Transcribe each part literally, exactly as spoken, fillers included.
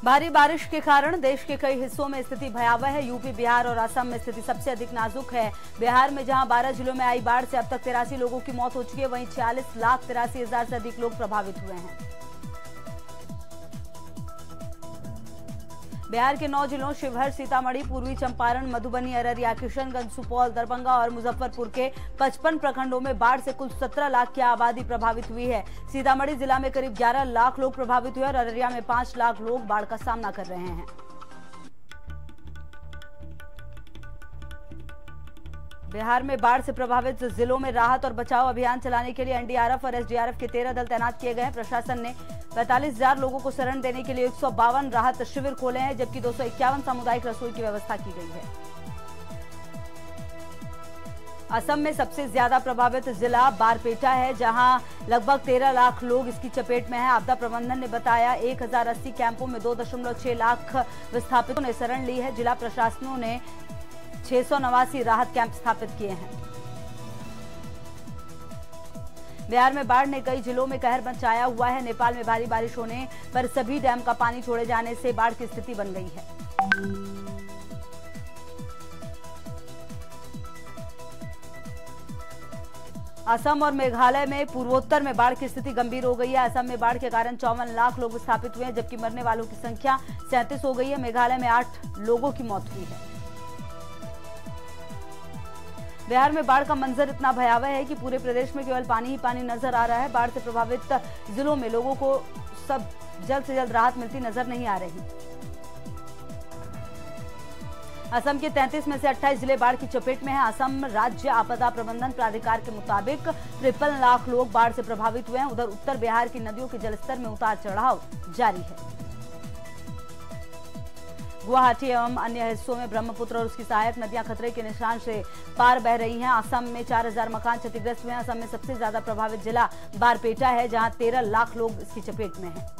भारी बारिश के कारण देश के कई हिस्सों में स्थिति भयावह है। यूपी, बिहार और असम में स्थिति सबसे अधिक नाजुक है। बिहार में जहां बारह जिलों में आई बाढ़ से अब तक तिरासी लोगों की मौत हो चुकी है, वहीं छियालीस लाख तिरासी हजार से अधिक लोग प्रभावित हुए हैं। बिहार के नौ जिलों शिवहर, सीतामढ़ी, पूर्वी चंपारण, मधुबनी, अररिया, किशनगंज, सुपौल, दरभंगा और मुजफ्फरपुर के पचपन प्रखंडों में बाढ़ से कुल सत्रह लाख की आबादी प्रभावित हुई है। सीतामढ़ी जिला में करीब ग्यारह लाख लोग प्रभावित हुए और अररिया में पांच लाख लोग बाढ़ का सामना कर रहे हैं। बिहार में बाढ़ से प्रभावित जिलों में राहत और बचाव अभियान चलाने के लिए एनडीआरएफ और एसडीआरएफ के तेरह दल तैनात किए गए हैं। प्रशासन ने पैंतालीस हजार लोगों को शरण देने के लिए एक सौ बावन राहत शिविर खोले हैं, जबकि दो सौ इक्यावन सामुदायिक रसोई की व्यवस्था की गई है। असम में सबसे ज्यादा प्रभावित जिला बारपेटा है, जहां लगभग तेरह लाख लोग इसकी चपेट में हैं। आपदा प्रबंधन ने बताया एक हजार अस्सी कैंपों में दो दशमलव छह लाख विस्थापितों ने शरण ली है। जिला प्रशासनों ने छह सौ नवासी राहत कैंप स्थापित किए हैं। बिहार में बाढ़ ने कई जिलों में कहर मचाया हुआ है। नेपाल में भारी बारिश होने पर सभी डैम का पानी छोड़े जाने से बाढ़ की स्थिति बन गई है। असम और मेघालय में पूर्वोत्तर में बाढ़ की स्थिति गंभीर हो गई है। असम में बाढ़ के कारण चौवन लाख लोग विस्थापित हुए हैं, जबकि मरने वालों की संख्या सैंतीस हो गई है। मेघालय में आठ लोगों की मौत हुई है। बिहार में बाढ़ का मंजर इतना भयावह है कि पूरे प्रदेश में केवल पानी ही पानी नजर आ रहा है। बाढ़ से प्रभावित जिलों में लोगों को सब जल्द से जल्द राहत मिलती नजर नहीं आ रही। असम के तैंतीस में से अट्ठाईस जिले बाढ़ की चपेट में हैं। असम राज्य आपदा प्रबंधन प्राधिकार के मुताबिक तिरपन लाख लोग बाढ़ से प्रभावित हुए हैं। उधर उत्तर बिहार की नदियों के जलस्तर में उतार चढ़ाव जारी है। गुवाहाटी एवं अन्य हिस्सों में ब्रह्मपुत्र और उसकी सहायक नदियां खतरे के निशान से पार बह रही हैं। असम में चार हजार मकान क्षतिग्रस्त हुए हैं। असम में सबसे ज्यादा प्रभावित जिला बारपेटा है, जहां तेरह लाख लोग इसकी चपेट में हैं।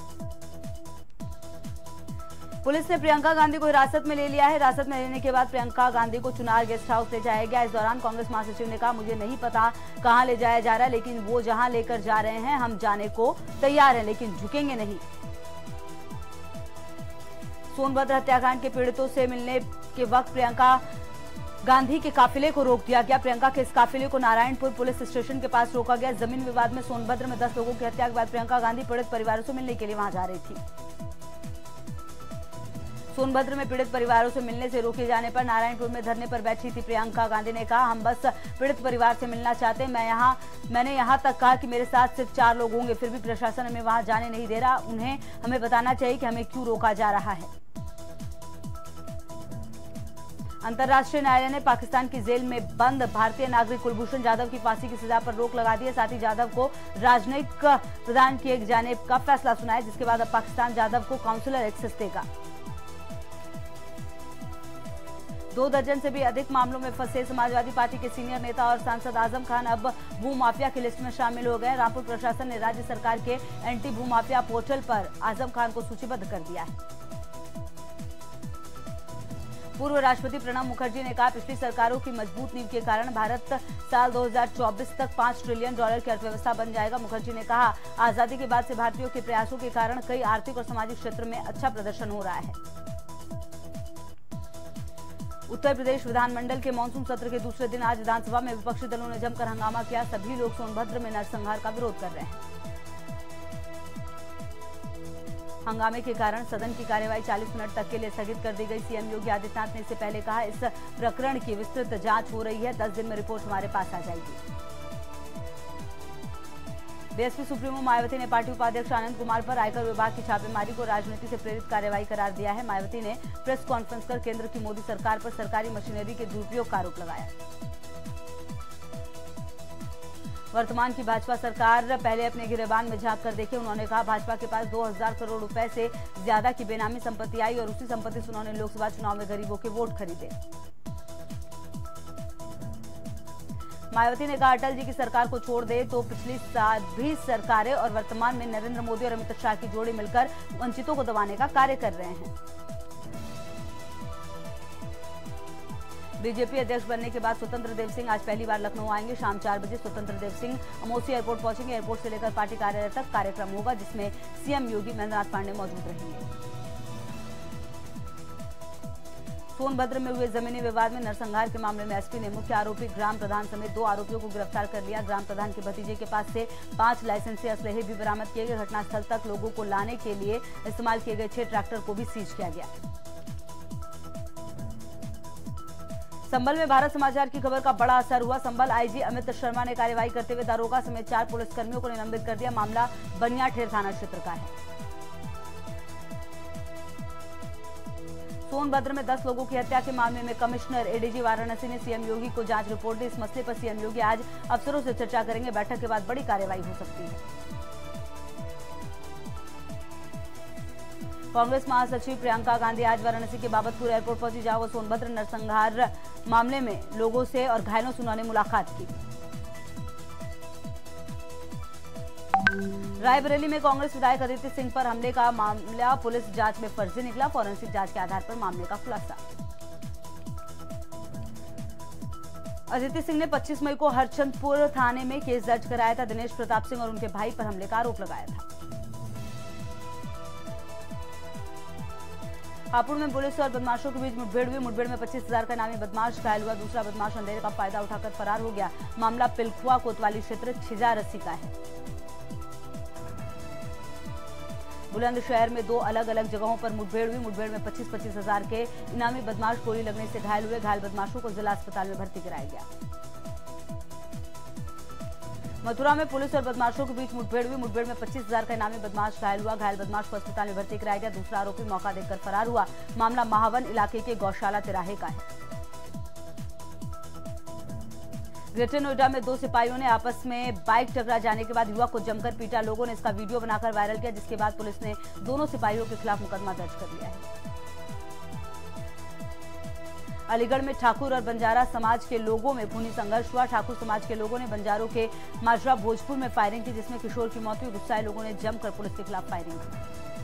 पुलिस ने प्रियंका गांधी को हिरासत में ले लिया है। हिरासत में लेने के बाद प्रियंका गांधी को चुनार गेस्ट हाउस ले जाया गया। इस दौरान कांग्रेस महासचिव ने कहा, मुझे नहीं पता कहां ले जाया जा रहा है, लेकिन वो जहां लेकर जा रहे हैं हम जाने को तैयार हैं, लेकिन झुकेंगे नहीं। सोनभद्र हत्याकांड के पीड़ितों से मिलने के वक्त प्रियंका गांधी के काफिले को रोक दिया गया। प्रियंका के इस काफिले को नारायणपुर पुलिस स्टेशन के पास रोका गया। जमीन विवाद में सोनभद्र में दस लोगों की हत्या के बाद प्रियंका गांधी पीड़ित परिवारों से मिलने के लिए वहां जा रही थी। सोनभद्र में पीड़ित परिवारों से मिलने से रोके जाने पर नारायणपुर में धरने पर बैठी थी प्रियंका गांधी ने कहा, हम बस पीड़ित परिवार से मिलना चाहते हैं। मैं यहाँ मैंने यहाँ तक कहा कि मेरे साथ सिर्फ चार लोग होंगे, फिर भी प्रशासन हमें वहां जाने नहीं दे रहा। उन्हें हमें बताना चाहिए कि हमें क्यों रोका जा रहा है। अंतर्राष्ट्रीय न्यायालय ने पाकिस्तान की जेल में बंद भारतीय नागरिक कुलभूषण जाधव की फांसी की सजा पर रोक लगा दी है। साथ ही जाधव को राजनयिक प्रदान किए जाने का फैसला सुनाया, जिसके बाद अब पाकिस्तान जाधव को काउंसलर एक्सेस देगा। दो दर्जन से भी अधिक मामलों में फंसे समाजवादी पार्टी के सीनियर नेता और सांसद आजम खान अब भूमाफिया की लिस्ट में शामिल हो गए। रामपुर प्रशासन ने राज्य सरकार के एंटी भूमाफिया पोर्टल पर आजम खान को सूचीबद्ध कर दिया है। पूर्व राष्ट्रपति प्रणब मुखर्जी ने कहा, पिछली सरकारों की मजबूत नींव के कारण भारत साल दो हज़ार चौबीस तक पांच ट्रिलियन डॉलर की अर्थव्यवस्था बन जाएगा। मुखर्जी ने कहा, आजादी के बाद से भारतीयों के प्रयासों के कारण कई आर्थिक और सामाजिक क्षेत्र में अच्छा प्रदर्शन हो रहा है। उत्तर प्रदेश विधानमंडल के मानसून सत्र के दूसरे दिन आज विधानसभा में विपक्षी दलों ने जमकर हंगामा किया। सभी लोग सोनभद्र में नरसंहार का विरोध कर रहे हैं। हंगामे के कारण सदन की कार्यवाही चालीस मिनट तक के लिए स्थगित कर दी गई। सीएम योगी आदित्यनाथ ने इससे पहले कहा, इस प्रकरण की विस्तृत जांच हो रही है, दस दिन में रिपोर्ट हमारे पास आ जाएगी। बीएसपी सुप्रीमो मायावती ने पार्टी उपाध्यक्ष आनंद कुमार पर आयकर विभाग की छापेमारी को राजनीति से प्रेरित कार्रवाई करार दिया है। मायावती ने प्रेस कॉन्फ्रेंस कर केंद्र की मोदी सरकार पर सरकारी मशीनरी के दुरुपयोग का आरोप लगाया। वर्तमान की भाजपा सरकार पहले अपने गिरेबान में झांक कर देखे। उन्होंने कहा, भाजपा के पास दो हज़ार करोड़ रुपए से ज्यादा की बेनामी संपत्ति आई और उसी संपत्ति से उन्होंने लोकसभा चुनाव में गरीबों के वोट खरीदे। मायावती ने कहा, अटल जी की सरकार को छोड़ दे तो पिछली सभी सरकारें और वर्तमान में नरेंद्र मोदी और अमित शाह की जोड़ी मिलकर वंचितों को दबाने का कार्य कर रहे हैं। बीजेपी अध्यक्ष बनने के बाद स्वतंत्र देव सिंह आज पहली बार लखनऊ आएंगे। शाम चार बजे स्वतंत्र देव सिंह अमोसी एयरपोर्ट पहुंचेंगे। एयरपोर्ट से लेकर पार्टी कार्यालय तक कार्यक्रम होगा, जिसमें सीएम योगी महेंद्र नाथ पांडे मौजूद रहेंगे। सोनभद्र में हुए जमीनी विवाद में नरसंहार के मामले में एसपी ने मुख्य आरोपी ग्राम प्रधान समेत दो आरोपियों को गिरफ्तार कर लिया। ग्राम प्रधान के भतीजे के पास से पांच लाइसेंसी असलहे भी बरामद किए गए। घटनास्थल तक लोगों को लाने के लिए इस्तेमाल किए गए छह ट्रैक्टर को भी सीज किया गया। संभल में भारत समाचार की खबर का बड़ा असर हुआ। संभल आईजी अमित शर्मा ने कार्रवाई करते हुए दारोगा समेत चार पुलिसकर्मियों को निलंबित कर दिया। मामला बनियाठेर थाना क्षेत्र का है। सोनभद्र में दस लोगों की हत्या के मामले में कमिश्नर एडीजी वाराणसी ने सीएम योगी को जांच रिपोर्ट दी। इस मसले पर सीएम योगी आज अफसरों से चर्चा करेंगे। बैठक के बाद बड़ी कार्रवाई हो सकती है। कांग्रेस महासचिव प्रियंका गांधी आज वाराणसी के बाबतपुर एयरपोर्ट पहुंची, जहां वो सोनभद्र नरसंहार मामले में लोगों से और घायलों से उन्होंने मुलाकात की। रायबरेली में कांग्रेस विधायक अदिति सिंह पर हमले का मामला पुलिस जांच में फर्जी निकला। फॉरेंसिक जांच के आधार पर मामले का खुलासा। अदिति सिंह ने पच्चीस मई को हरचंदपुर थाने में केस दर्ज कराया था। दिनेश प्रताप सिंह और उनके भाई पर हमले का आरोप लगाया था। हापुड़ में पुलिस और बदमाशों के बीच मुठभेड़ हुई। मुठभेड़ में पच्चीस हजार का नामी बदमाश घायल हुआ। दूसरा बदमाश अंधेरे का फायदा उठाकर फरार हो गया। मामला पिलखुआ कोतवाली क्षेत्र छिजारसी का है। बुलंदशहर में दो अलग अलग जगहों पर मुठभेड़ हुई। मुठभेड़ में पच्चीस पच्चीस हजार के इनामी बदमाश गोली लगने से घायल हुए। घायल बदमाशों को जिला अस्पताल में भर्ती कराया गया। मथुरा में पुलिस और बदमाशों के बीच मुठभेड़ हुई। मुठभेड़ में पच्चीस हजार का इनामी बदमाश घायल हुआ। घायल बदमाश को अस्पताल में भर्ती कराया गया। दूसरा आरोपी मौका देखकर फरार हुआ। मामला महावन इलाके के गौशाला तिराहे का है। ग्रेटर नोएडा में दो सिपाहियों ने आपस में बाइक टकरा जाने के बाद युवक को जमकर पीटा। लोगों ने इसका वीडियो बनाकर वायरल किया, जिसके बाद पुलिस ने दोनों सिपाहियों के खिलाफ मुकदमा दर्ज कर लिया है। अलीगढ़ में ठाकुर और बंजारा समाज के लोगों में खूनी संघर्ष हुआ। ठाकुर समाज के लोगों ने बंजारों के माजरा भोजपुर में फायरिंग की, जिसमें किशोर की मौत हुई। गुस्साए लोगों ने जमकर पुलिस के खिलाफ फायरिंग की।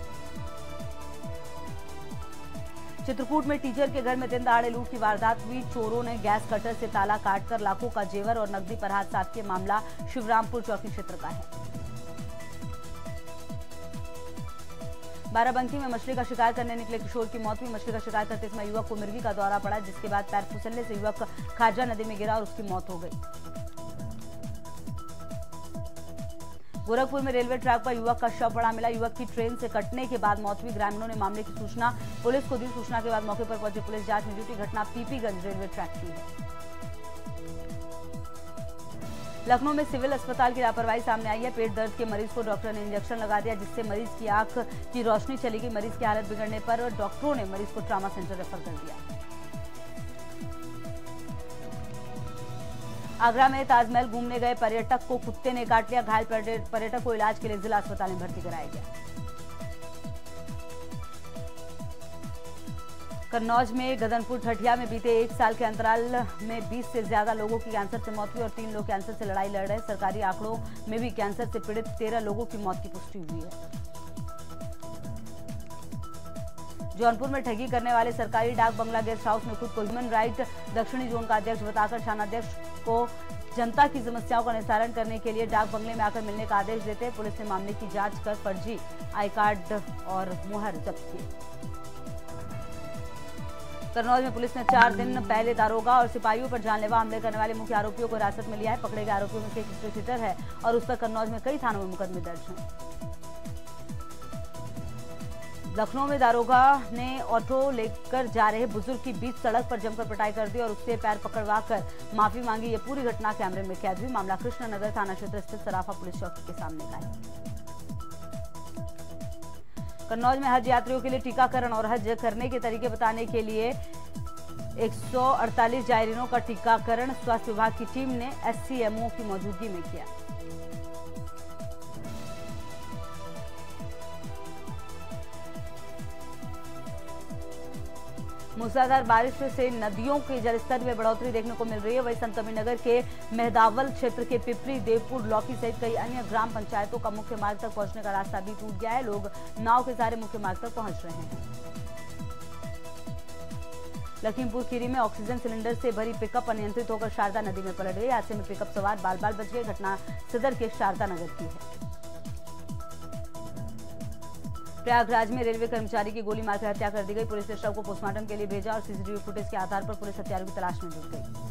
चित्रकूट में टीचर के घर में दिन दहाड़े लूट की वारदात हुई। चोरों ने गैस कटर से ताला काटकर लाखों का जेवर और नकदी पर हाथ साफ किया। मामला शिवरामपुर चौकी क्षेत्र का है। बाराबंकी में मछली का शिकार करने निकले किशोर की मौत हुई। मछली का शिकार करते समय युवक को मिर्गी का दौरा पड़ा, जिसके बाद पैर फिसलने से युवक खाजा नदी में गिरा और उसकी मौत हो गई। गोरखपुर में रेलवे ट्रैक पर युवक का शव पड़ा मिला। युवक की ट्रेन से कटने के बाद मौत हुई। ग्रामीणों ने मामले की सूचना पुलिस को दी। सूचना के बाद मौके पर पहुंची पुलिस जांच में जुटी। घटना पीपीगंज रेलवे ट्रैक की है। लखनऊ में सिविल अस्पताल की लापरवाही सामने आई है। पेट दर्द के मरीज को डॉक्टर ने इंजेक्शन लगा दिया, जिससे मरीज की आंख की रोशनी चली गई। मरीज की हालत बिगड़ने पर डॉक्टरों ने मरीज को ट्रॉमा सेंटर रेफर कर दिया। आगरा में ताजमहल घूमने गए पर्यटक को कुत्ते ने काट लिया। घायल पर्यटक को इलाज के लिए जिला अस्पताल में भर्ती कराया गया। कन्नौज में गदनपुर ठठिया में बीते एक साल के अंतराल में बीस से ज्यादा लोगों की कैंसर से मौत हुई और तीन लोग कैंसर से लड़ाई लड़ रहे हैं। सरकारी आंकड़ों में भी कैंसर से पीड़ित तेरह लोगों की मौत की पुष्टि हुई है। जौनपुर में ठगी करने वाले सरकारी डाक बंगला गेस्ट हाउस में खुद को ह्यूमन राइट दक्षिणी जोन का अध्यक्ष बताकर थानाध्यक्ष को जनता की समस्याओं का निस्तारण करने के लिए डाक बंगले में आकर मिलने का आदेश देते हैं। पुलिस ने मामले की जांच कर फर्जी आई कार्ड और मुहर जब्त किए। कन्नौज में पुलिस ने चार दिन पहले दारोगा और सिपाहियों पर जानलेवा हमले करने वाले मुख्य आरोपियों को हिरासत में लिया है। पकड़े गए आरोपियों में से एक स्ट्रीट हीटर है और उस पर कन्नौज में कई थानों में मुकदमे दर्ज हैं। लखनऊ में दारोगा ने ऑटो लेकर जा रहे बुजुर्ग की बीच सड़क पर जमकर पिटाई कर दी और उससे पैर पकड़वाकर माफी मांगी। ये पूरी घटना कैमरे में कैद हुई। मामला कृष्णनगर थाना क्षेत्र स्थित सराफा पुलिस चौकी के सामने का है। कन्नौज में हज यात्रियों के लिए टीकाकरण और हज करने के तरीके बताने के लिए एक सौ अड़तालीस जायरीनों का टीकाकरण स्वास्थ्य विभाग की टीम ने एससीएमओ की मौजूदगी में किया। मूसलाधार बारिश से नदियों के जलस्तर में बढ़ोतरी देखने को मिल रही है। वहीं संतकबीरनगर के मेहदावल क्षेत्र के पिपरी, देवपुर, लौकी सहित कई अन्य ग्राम पंचायतों का मुख्य मार्ग तक पहुंचने का रास्ता भी टूट गया है। लोग नाव के सहारे मुख्य मार्ग तक पहुंच रहे हैं। लखीमपुर खीरी में ऑक्सीजन सिलेंडर से भरी पिकअप अनियंत्रित होकर शारदा नदी में पलट गई। हादसे में पिकअप सवार बाल बाल बच गए। घटना सदर के शारदा नगर की है। प्रयागराज में रेलवे कर्मचारी की गोली मारकर हत्या कर दी गई। पुलिस ने शव को पोस्टमार्टम के लिए भेजा और सीसीटीवी फुटेज के आधार पर पुलिस हत्यारों की तलाश में जुट गई।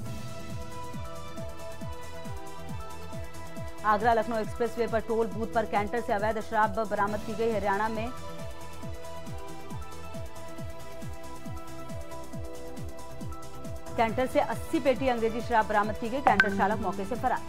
आगरा लखनऊ एक्सप्रेसवे पर टोल बूथ पर कैंटर से अवैध शराब बरामद की गई। हरियाणा में कैंटर से अस्सी पेटी अंग्रेजी शराब बरामद की गई। कैंटर चालक मौके से फरार।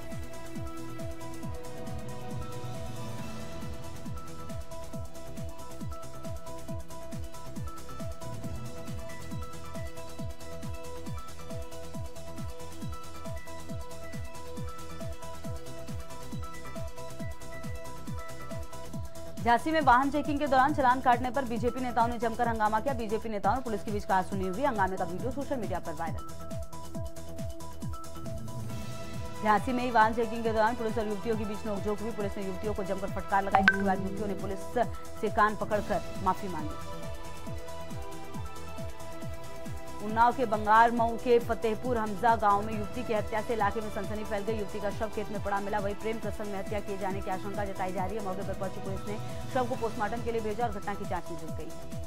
झांसी में वाहन चेकिंग के दौरान चालान काटने पर बीजेपी नेताओं ने जमकर हंगामा किया। बीजेपी नेताओं ने पुलिस के बीच कहासुनी हुई। हंगामे का वीडियो सोशल मीडिया पर वायरल। झांसी में ही वाहन चेकिंग के दौरान पुलिस और युवतियों के बीच नोकझोंक हुई। पुलिस ने युवतियों को जमकर फटकार लगाई, जिसके बाद युवतियों ने पुलिस से कान पकड़कर माफी मांगी। उन्नाव के बंगार मऊ के फतेहपुर हमजा गांव में युवती की हत्या से इलाके में सनसनी फैल गई। युवती का शव खेत में पड़ा मिला। वही प्रेम प्रसंग में हत्या किए जाने की आशंका जताई जा रही है। मौके पर पहुंची पुलिस ने शव को पोस्टमार्टम के लिए भेजा और घटना की जांच में जुट गई है।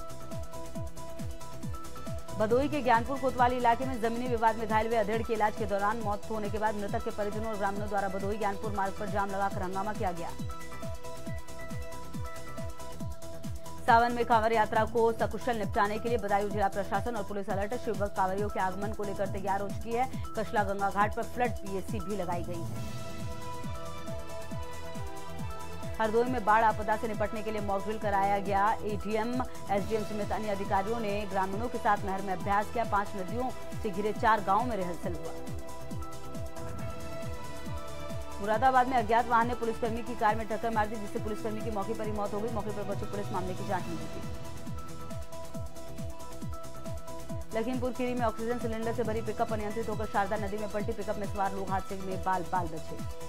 भदोही के ज्ञानपुर कोतवाली इलाके में जमीनी विवाद में घायल हुए अधेड़ के इलाज के दौरान मौत होने के बाद मृतक के परिजनों और ग्रामीणों द्वारा भदोही ज्ञानपुर मार्ग पर जाम लगाकर हंगामा किया गया। सावन में कांवड़ यात्रा को सकुशल निपटाने के लिए बदायूं जिला प्रशासन और पुलिस अलर्ट। शिवभक्त कांवड़ियों के आगमन को लेकर तैयार हो चुकी है। कशला गंगा घाट पर फ्लड पीएसी भी लगाई गई है। हरदोई में बाढ़ आपदा से निपटने के लिए मॉक ड्रिल कराया गया। एडीएम, एसडीएम समेत अन्य अधिकारियों ने ग्रामीणों के साथ नहर में अभ्यास किया। पांच नदियों से घिरे चार गांवों में रिहर्सल हुआ। मुरादाबाद में अज्ञात वाहन ने पुलिसकर्मी की कार में टक्कर मार दी, जिससे पुलिसकर्मी की मौके पर ही मौत हो गई। मौके पर पहुंची पुलिस मामले की जांच में जुटी। लखीमपुर खीरी में ऑक्सीजन सिलेंडर से भरी पिकअप अनियंत्रित होकर शारदा नदी में पलटी। पिकअप में सवार लोग हादसे में बाल बाल बचे।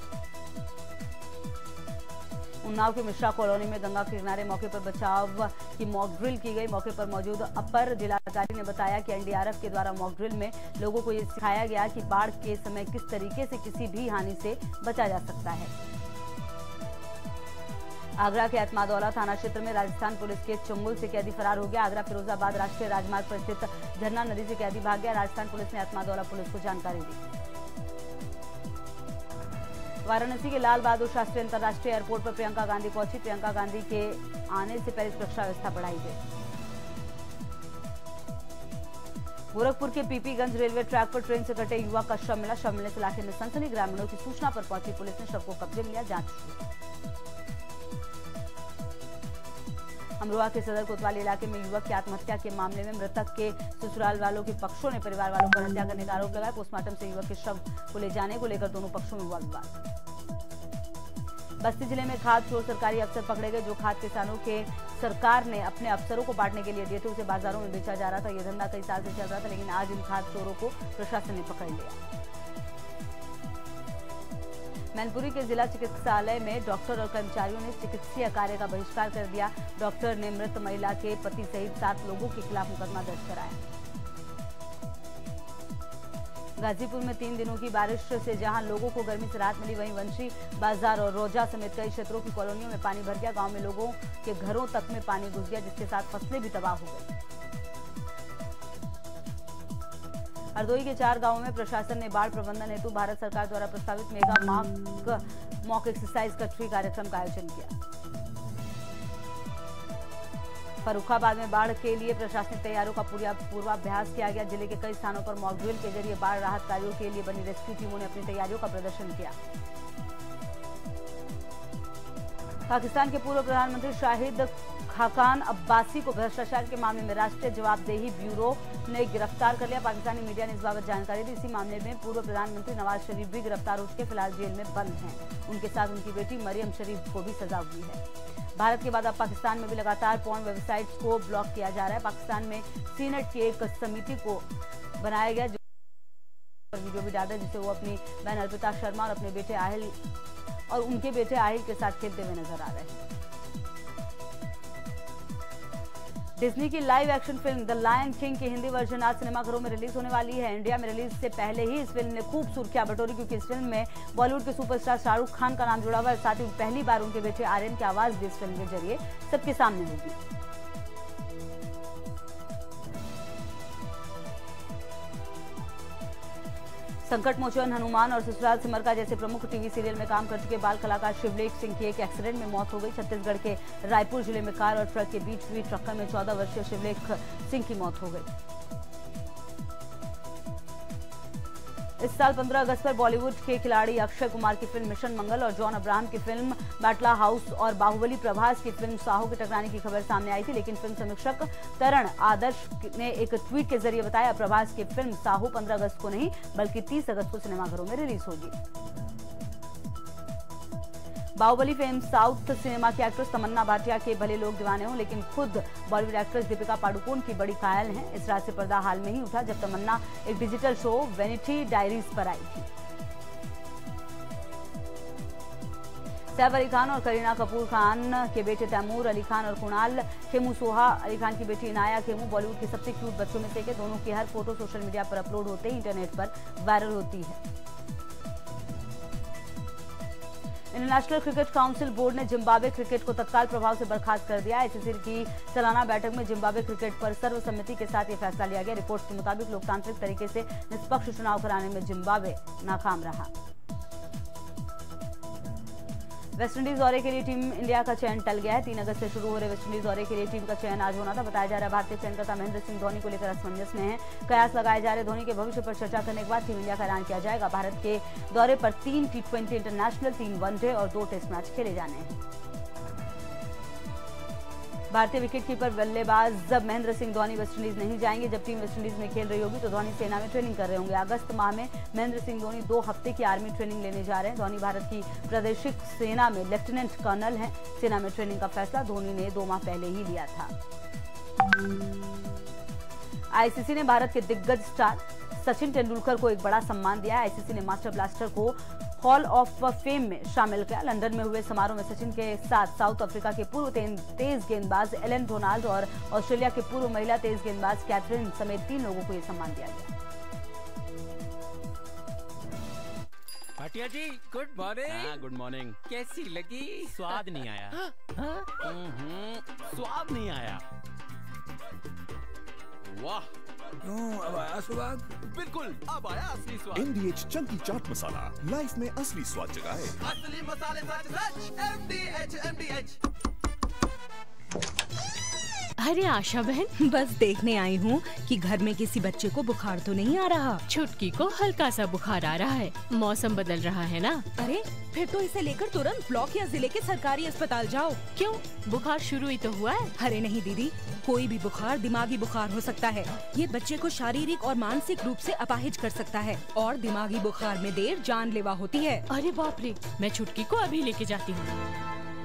उन्नाव के मिश्रा कॉलोनी में गंगा के किनारे मौके पर बचाव की मॉक ड्रिल की गई। मौके पर मौजूद अपर जिलाधिकारी ने बताया कि एनडीआरएफ के द्वारा मॉक ड्रिल में लोगों को ये सिखाया गया कि बाढ़ के समय किस तरीके से किसी भी हानि से बचा जा सकता है। आगरा के एतमादौला थाना क्षेत्र में राजस्थान पुलिस के चुंगुल से कैदी फरार हो गया। आगरा फिरोजाबाद राष्ट्रीय राजमार्ग पर स्थित झरना नदी से कैदी भाग गया। राजस्थान पुलिस ने एतमादौला पुलिस को जानकारी दी। वाराणसी के लाल बहादुर शास्त्री अंतर्राष्ट्रीय एयरपोर्ट पर प्रियंका गांधी पहुंची। प्रियंका गांधी के आने से पहले सुरक्षा व्यवस्था बढ़ाई गई। गोरखपुर के पीपीगंज रेलवे ट्रैक पर ट्रेन से कटे युवक का शव मिला। शव मिलने से इलाके में सनसनी। ग्रामीणों की सूचना पर पहुंची पुलिस ने शव को कब्जे में लिया। जांच शुरू। अमरोहा के सदर कोतवाली इलाके में युवक की आत्महत्या के मामले में मृतक के ससुराल वालों के पक्षों ने परिवार वालों पर हत्या करने का आरोप लगाया। पोस्टमार्टम से युवक के शव को ले जाने को लेकर दोनों पक्षों में हुआ विवाद। बस्ती जिले में खाद चोर सरकारी अफसर पकड़े गए। जो खाद किसानों के सरकार ने अपने अफसरों को बांटने के लिए दिए थे, उसे बाजारों में बेचा जा रहा था। यह धंधा कई साल से चल रहा था, लेकिन आज इन खाद चोरों को प्रशासन ने पकड़ लिया। मैनपुरी के जिला चिकित्सालय में डॉक्टर और कर्मचारियों ने चिकित्सीय कार्य का बहिष्कार कर दिया। डॉक्टर ने मृत महिला के पति सहित सात लोगों के खिलाफ मुकदमा दर्ज कराया। गाजीपुर में तीन दिनों की बारिश से जहां लोगों को गर्मी से राहत मिली, वहीं वंशी बाजार और रोजा समेत कई क्षेत्रों की कॉलोनियों में पानी भर गया। गांव में लोगों के घरों तक में पानी घुस गया, जिसके साथ फसलें भी तबाह हो गई। हरदोई के चार गांवों में प्रशासन ने बाढ़ प्रबंधन हेतु भारत सरकार द्वारा प्रस्तावित मेगा मॉक मॉक एक्सरसाइज कटरी कार्यक्रम का आयोजन किया। फर्रुखाबाद में बाढ़ के लिए प्रशासनिक तैयारियों का पूर्वाभ्यास किया गया। जिले के कई स्थानों पर मॉक ड्रिल के जरिए बाढ़ राहत कार्यों के लिए बनी रेस्क्यू टीमों ने अपनी तैयारियों का प्रदर्शन किया। पाकिस्तान के पूर्व प्रधानमंत्री शाहिद खाकान अब्बासी को भ्रष्टाचार के मामले में राष्ट्रीय जवाबदेही ब्यूरो ने गिरफ्तार कर लिया। पाकिस्तानी मीडिया ने इस बाबत जानकारी दी। इसी मामले में पूर्व प्रधानमंत्री नवाज शरीफ भी गिरफ्तार हो चुके, फिलहाल जेल में बंद हैं। उनके साथ उनकी बेटी मरियम शरीफ को भी सजा हुई है। भारत के बाद अब पाकिस्तान में भी लगातार पोर्न वेबसाइट्स को ब्लॉक किया जा रहा है। पाकिस्तान में सीनेट की एक समिति को बनाया गया, जो वीडियो भी डाला, जिसे वो अपनी बहन अर्पिता शर्मा और अपने बेटे आहिल और उनके बेटे आहिल के साथ खेलते हुए नजर आ रहे हैं। डिज्नी की live action film the lion king की हिंदी वर्जन आज सिनेमाघरों में रिलीज होने वाली है। इंडिया में रिलीज से पहले ही इस फिल्म ने खूब सुर्खियां बटोरी, क्योंकि इस फिल्म में बॉलीवुड के सुपरस्टार शाहरुख खान का नाम जुड़ा हुआ है। साथ ही पहली बार उनके बेटे आर्यन की आवाज भी इस फिल्म के जरिए सबके सामने होगी। संकट मोचन, हनुमान और ससुराल सिमर जैसे प्रमुख टीवी सीरियल में काम कर चुके बाल कलाकार शिवलेख सिंह की एक एक्सीडेंट में मौत हो गई। छत्तीसगढ़ के रायपुर जिले में कार और ट्रक के बीच हुई टक्कर में चौदह वर्षीय शिवलेख सिंह की मौत हो गई। इस साल पंद्रह अगस्त पर बॉलीवुड के खिलाड़ी अक्षय कुमार की फिल्म मिशन मंगल और जॉन अब्राहम की फिल्म बैटला हाउस और बाहुबली प्रभास की फिल्म साहू के टकराने की खबर सामने आई थी, लेकिन फिल्म समीक्षक तरण आदर्श ने एक ट्वीट के जरिए बताया, प्रभास की फिल्म साहू पंद्रह अगस्त को नहीं बल्कि तीस अगस्त को सिनेमाघरों में रिलीज होगी। बाहुबली फेम साउथ सिनेमा की एक्ट्रेस तमन्ना भाटिया के भले लोग दीवाने हों, लेकिन खुद बॉलीवुड एक्ट्रेस दीपिका पादुकोण की बड़ी कायल हैं। इस रात से पर्दा हाल में ही उठा जब तमन्ना एक डिजिटल शो वेनिटी डायरीज पर आई थी। सैफ अली खान और करीना कपूर खान के बेटे तैमूर अली खान और कुणाल खेमू सोहा अली खान की बेटी इनाया खेमू बॉलीवुड के सबसे क्यूट बच्चों में से एक है। दोनों की हर फोटो सोशल मीडिया पर अपलोड होते ही इंटरनेट पर वायरल होती है। इंटरनेशनल क्रिकेट काउंसिल बोर्ड ने जिम्बाब्वे क्रिकेट को तत्काल प्रभाव से बर्खास्त कर दिया। आईसीसी की सालाना बैठक में जिम्बाब्वे क्रिकेट पर सर्वसम्मति के साथ यह फैसला लिया गया। रिपोर्ट के मुताबिक लोकतांत्रिक तरीके से निष्पक्ष चुनाव कराने में जिम्बाब्वे नाकाम रहा। वेस्टइंडीज दौरे के लिए टीम इंडिया का चयन टल गया है। तीन अगस्त से शुरू हो रहे वेस्टइंडीज दौरे के लिए टीम का चयन आज होना था। बताया जा रहा है भारतीय चयनकर्ता महेंद्र सिंह धोनी को लेकर असमंजस में है। कयास लगाए जा रहे धोनी के भविष्य पर चर्चा करने के बाद टीम इंडिया का ऐलान किया जाएगा। भारत के दौरे पर तीन टी ट्वेंटी इंटरनेशनल, तीन वनडे और दो टेस्ट मैच खेले जाने हैं। भारतीय विकेटकीपर बल्लेबाज जब महेंद्र सिंह धोनी वेस्टइंडीज नहीं जाएंगे। जब टीम वेस्टइंडीज में खेल रही होगी तो धोनी सेना में ट्रेनिंग कर रहे होंगे। अगस्त माह में महेंद्र सिंह धोनी दो हफ्ते की आर्मी ट्रेनिंग लेने जा रहे हैं। धोनी भारत की प्रादेशिक सेना में लेफ्टिनेंट कर्नल हैं। सेना में ट्रेनिंग का फैसला धोनी ने दो माह पहले ही लिया था। आईसीसी ने भारत के दिग्गज स्टार सचिन तेंदुलकर को एक बड़ा सम्मान दिया। आईसीसी ने मास्टर ब्लास्टर को हॉल ऑफ फेम में शामिल किया। लंदन में हुए समारोह में सचिन के साथ साउथ अफ्रीका के पूर्व तेज गेंदबाज एलन डोनाल्ड और ऑस्ट्रेलिया के पूर्व महिला तेज गेंदबाज कैथरीन समेत तीन लोगों को यह सम्मान दिया गया। Bhatia ji good morning. Good morning. कैसी लगी? स्वाद नहीं आया। हा? हा? स्वाद नहीं आया। वाह, क्यों अब आया स्वाद? बिल्कुल अब आया असली स्वाद। MDH chunky chaat masala life में असली स्वाद जगाए। असली मसाले सच सच एमडीएच एमडीएच। अरे आशा बहन, बस देखने आई हूँ कि घर में किसी बच्चे को बुखार तो नहीं आ रहा। छुटकी को हल्का सा बुखार आ रहा है, मौसम बदल रहा है ना। अरे फिर तो इसे लेकर तुरंत ब्लॉक या जिले के सरकारी अस्पताल जाओ। क्यों, बुखार शुरू ही तो हुआ है। अरे नहीं दीदी, कोई भी बुखार दिमागी बुखार हो सकता है। ये बच्चे को शारीरिक और मानसिक रूप से अपाहिज कर सकता है और दिमागी बुखार में देर जानलेवा होती है। अरे बाप रे, मैं छुटकी को अभी लेके जाती हूँ।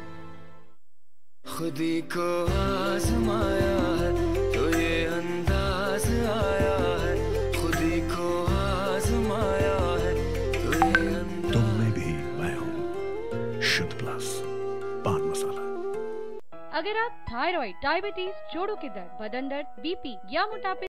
खुदी को आजमाया है तो ये अंदाज आया है। खुदी को आजमाया है तो ये अंदाज। तुम में भी मैं हूँ शुद्ध प्लस पान मसाला। अगर आप थायराइड, डायबिटीज, जोड़ों के दर्द, बदन दर्द, बीपी या मोटापे